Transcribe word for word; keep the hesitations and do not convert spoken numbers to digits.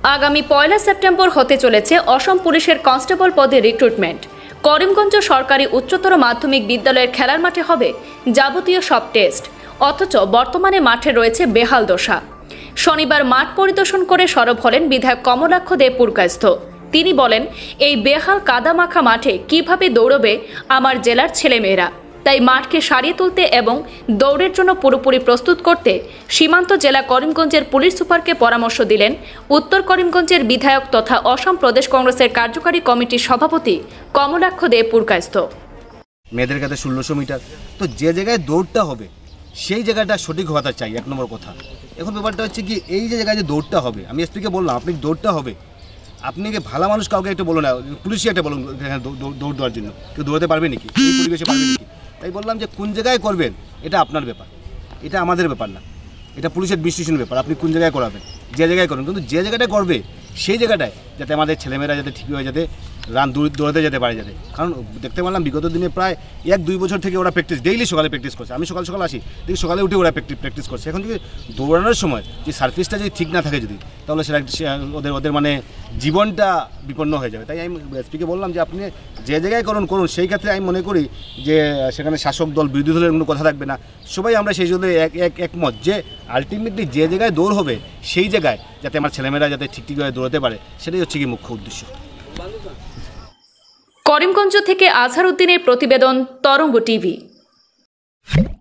আগামী পয়লা সেপ্টেম্বর হতে চলেছে অসম পুলিশের কনস্টেবল পদে রিক্রুটমেন্ট। করিমগঞ্জ সরকারি উচ্চতর মাধ্যমিক বিদ্যালয়ের খেলার মাঠে হবে যাবতীয় সব টেস্ট, অথচ বর্তমানে মাঠে রয়েছে বেহাল দশা। শনিবার মাঠ পরিদর্শন করে সরব হলেন বিধায়ক কমলাক্ষ দে পুরকায়স্থ। তিনি বলেন, এই বেহাল কাদামাখা মাঠে কিভাবে দৌড়বে আমার জেলার ছেলেমেয়েরা, তাই মাঠকে সারিয়ে তুলতে এবং দৌড়ের জন্য পুরোপুরি প্রস্তুত করতে সীমান্ত জেলা করিমগঞ্জের পুলিশ সুপারকে পরামর্শ দিলেন উত্তর করিমগঞ্জের বিধায়ক তথা অসম প্রদেশ কংগ্রেসের কার্যকারী কমিটির সভাপতি কমলাক্ষ দে পুরকায়স্থ। মেয়েদের কাছে ষোলোশো মিটার, তো যে জায়গায় দৌড়টা হবে সেই জায়গাটা সঠিক হওয়াটা চাই, এক নম্বর কথা। এখন ব্যাপারটা হচ্ছে কি, এই যে জায়গায় যে দৌড়টা হবে, আমি এসপিকে বললাম আপনি দৌড়টা হবে, আপনি কি ভালো মানুষ কাউকে একটা বলো না, পুলিশই একটা বলুন দৌড় দেওয়ার জন্য, কেউ দৌড়াতে পারবে নাকি, এই পরিবেশে পারবে নাকি? তাই বললাম যে কোন জায়গায় করবেন এটা আপনার ব্যাপার, এটা আমাদের ব্যাপার না, এটা পুলিশের ডিসিশনের ব্যাপার। আপনি কোন জায়গায় করাবেন, যে জায়গায় করবেন, কিন্তু যে জায়গাটা করবে সেই জায়গাটায় যাতে আমাদের ছেলেমেয়েরা যাতে ঠিকভাবে যাতে রান দৌড়াতে যেতে পারে যাতে। কারণ দেখতে পারলাম বিগত দিনে প্রায় এক দুই বছর থেকে ওরা প্র্যাকটিস ডেইলি সকালে প্র্যাকটিস করছে। আমি সকাল সকাল আসি দেখি সকালে উঠে ওরা প্র্যাকটিস প্র্যাকটিস করছে। এখন যদি দৌড়ানোর সময় যে সার্ফেসটা যদি ঠিক না থাকে যদি, তাহলে সেটা ওদের ওদের মানে জীবনটা বিপন্ন হয়ে যাবে। তাই আমি এসপিকে বললাম যে আপনি যে জায়গায় করুন করুন সেই ক্ষেত্রে আমি মনে করি যে সেখানে শাসক দল বিরোধী দলের কোনো কথা থাকবে না, সবাই আমরা সেই জন্য এক এক একমত যে আলটিমেটলি যে জায়গায় দৌড় হবে সেই জায়গায় যাতে আমার ছেলেমেয়েরা যাতে ঠিক ঠিকভাবে দৌড়াতে পারে, সেটাই হচ্ছে কি মুখ্য উদ্দেশ্য। করিমগঞ্জ থেকে আজহার উদ্দিনের প্রতিবেদন, তরঙ্গ টিভি।